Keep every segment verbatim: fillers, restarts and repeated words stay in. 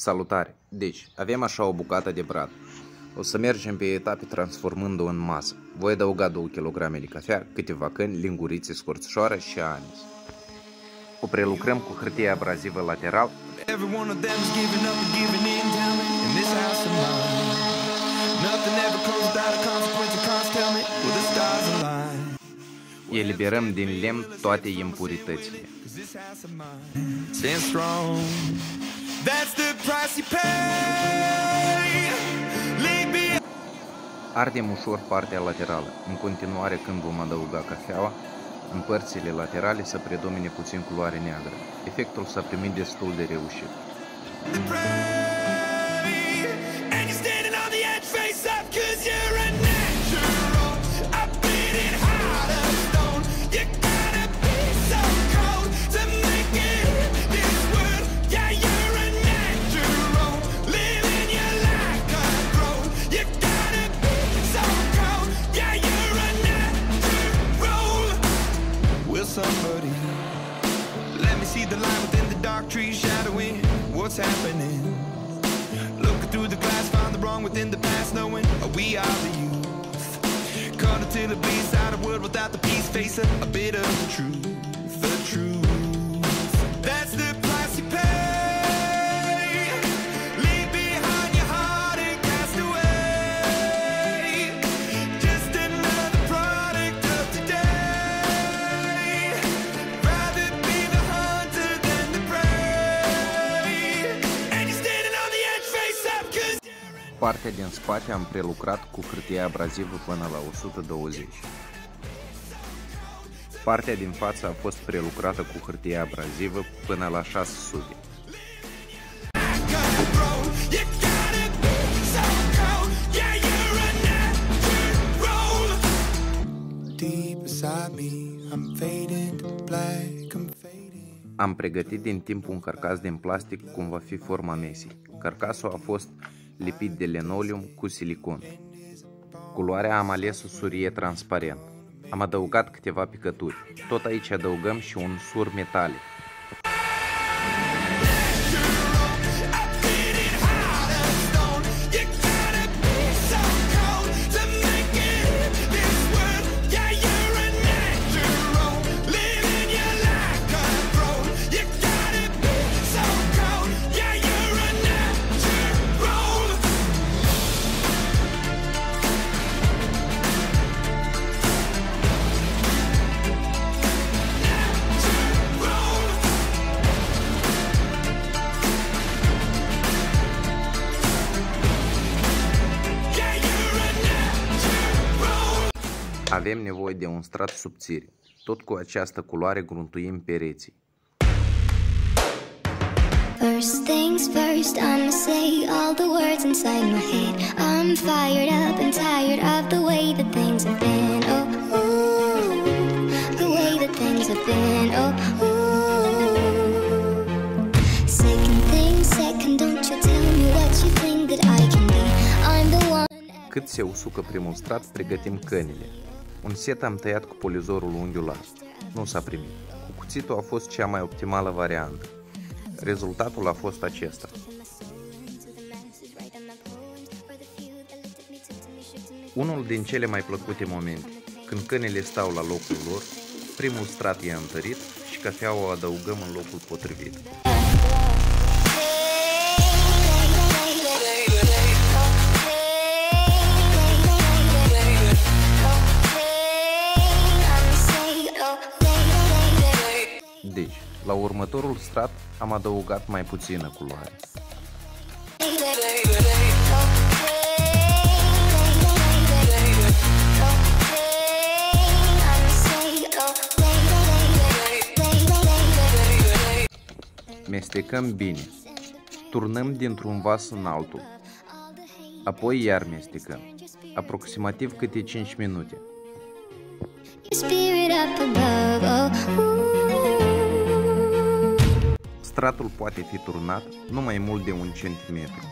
Salutare! Deci, avem așa o bucată de brad. O să mergem pe etape transformând-o în masă. Voi adăuga două kilograme de cafea, câteva căni, lingurițe, scorțișoară și anis. O prelucrăm cu hârtie abrazivă lateral. Eliberăm din lemn toate impuritățile. Ardem ușor partea laterală. În continuare, când vom adăuga cafeaua, în părțile laterale să predomine puțin culoare neagră. Efectul s-a primit destul de reușit. Somebody, let me see the line within the dark trees shadowing what's happening. Looking through the glass, found the wrong within the past, knowing we are the youth. Caught until it bleeds out of world without the peace, face a, a bit of the truth, the truth. That's the price you pay. Leave behind your heart and cast away. Just another product of today. Partea din spate am prelucrat cu hârtie abrazivă până la o sută douăzeci. Partea din față a fost prelucrată cu hârtie abrazivă până la șase sute. Am pregătit din timp un carcas din plastic cum va fi forma mesei. Carcasul a fost lipit de linoleum cu silicon. Culoarea am ales o surie transparent. Am adăugat câteva picături. Tot aici adăugăm și un sur metalic. Avem nevoie de un strat subțire. Tot cu această culoare gruntuim pereții. First things first, I'ma say all the words inside my head. I'm fired up and tired of the way that things have been. Oh, ooh, the way that things have been. Oh, ooh. Second thing second, don't you tell me what you think that I can be. I'm the one. Cât se usucă primul strat, pregătim cănile. Un set am tăiat cu polizorul unghiular. Nu s-a primit. Cu cuțitul a fost cea mai optimală variantă. Rezultatul a fost acesta. Unul din cele mai plăcute momente, când cănile stau la locul lor, primul strat e întărit și cafeaua o adăugăm în locul potrivit. Deci, la următorul strat am adăugat mai puțină culoare. Mestecăm bine. Turnăm dintr-un vas în altul. Apoi iar mestecăm. Aproximativ câte cinci minute. Stratul poate fi turnat nu mai mult de un centimetru.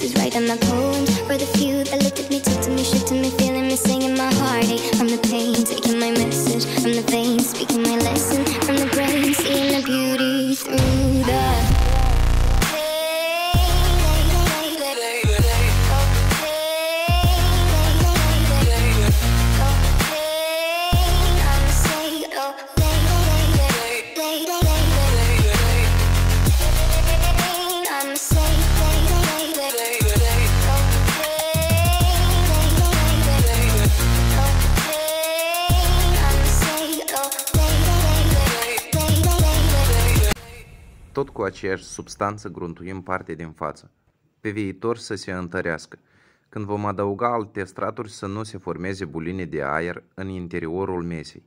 verses, writing my poems for the few that looked at me, took to me, shook to me, feeling me, singing my heartache from the pain, taking my message from the veins, speaking my lesson from the brain, seeing the beauty through the Tot cu aceeași substanță gruntuim parte din față, pe viitor să se întărească. Când vom adăuga alte straturi să nu se formeze buline de aer în interiorul mesei.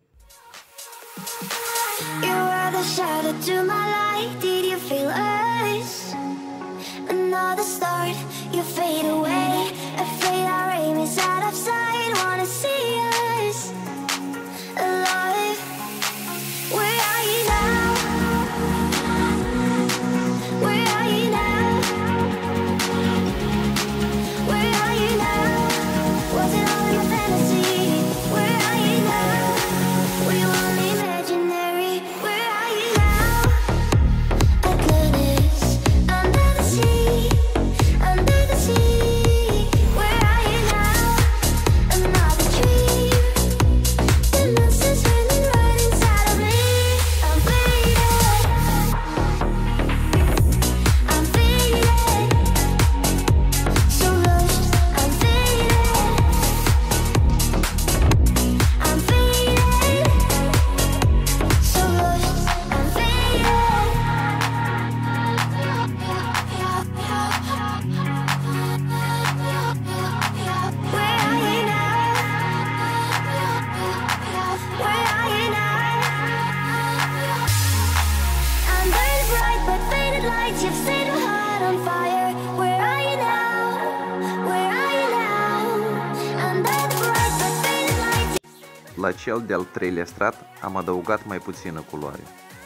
La cel de-al treilea strat am adăugat mai puțină culoare.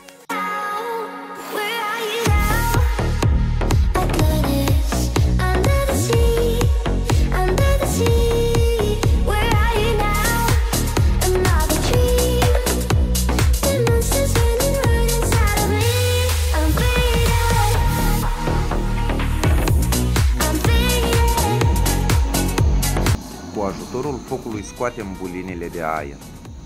Cu ajutorul focului scoatem bulinele de aer.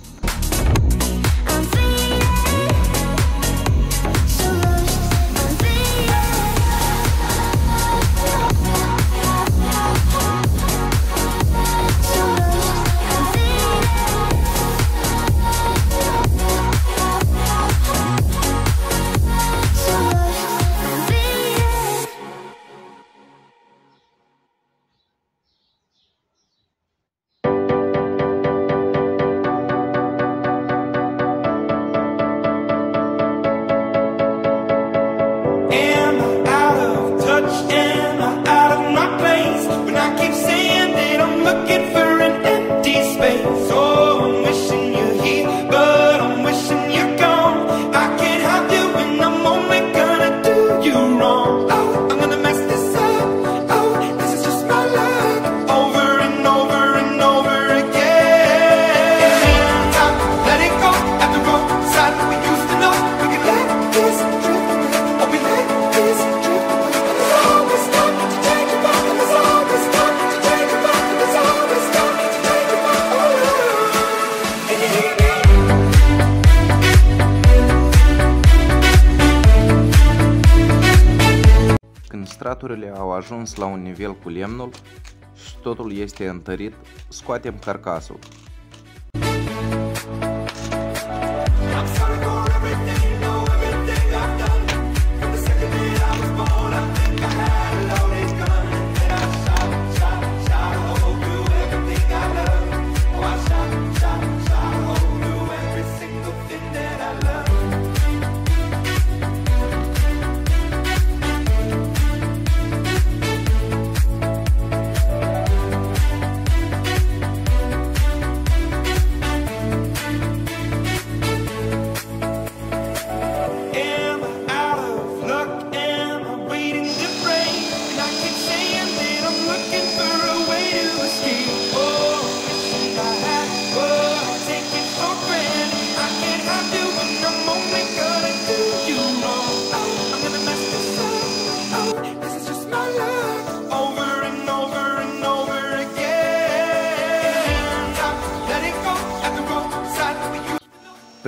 Straturile au ajuns la un nivel cu lemnul și totul este întărit, scoatem carcasul.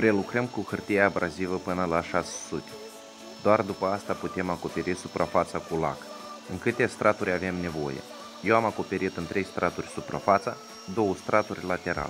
Prelucrăm cu hârtie abrazivă până la șase sute. Doar după asta putem acoperi suprafața cu lac. În câte straturi avem nevoie? Eu am acoperit în trei straturi suprafața, două straturi lateral.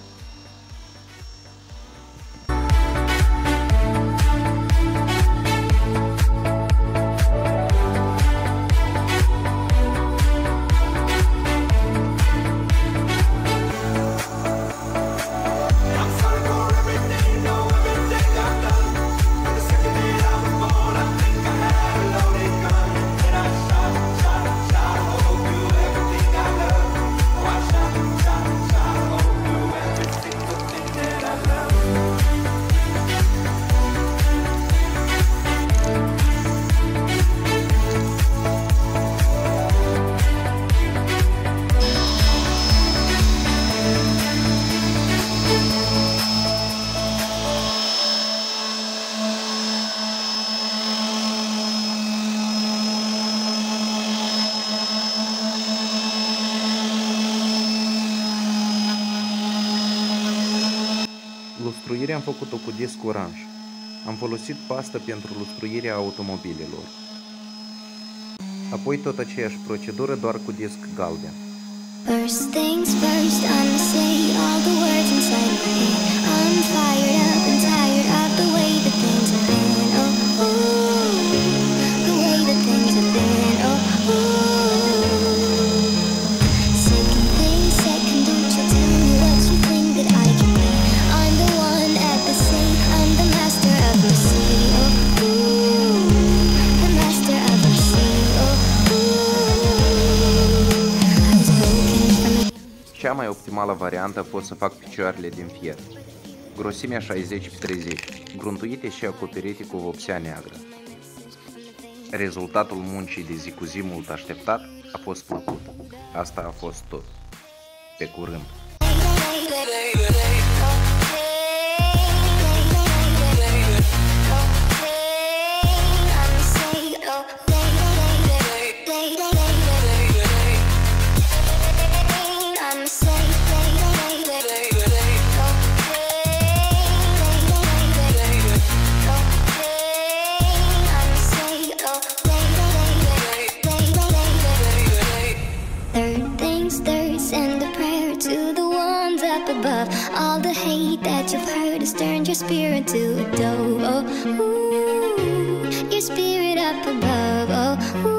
Lustruirea am făcut-o cu disc oranj. Am folosit pastă pentru lustruirea automobilelor. Apoi tot aceeași procedură, doar cu disc galben. First things first, I'ma say all the words inside my head. I'm fired up and tired of the way that things have been. Oh, ooh, the way that things have been. Oh, ooh. Second thing, second, don't you tell me what you think that I can be. I'm the one at the sea, I'm the master of my sea. Oh, ooh, the master of my sea. Oh, ooh. Cea mai optimală variantă a fost să fac picioarele din fier. Grosimea șaizeci pe treizeci, gruntuite și acoperite cu vopsea neagră. Rezultatul muncii de zi cu zi mult așteptat a fost plăcut. Asta a fost tot. Pe curând! Above. All the hate that you've heard has turned your spirit to a dove. Oh, ooh, your spirit up above. Oh, ooh.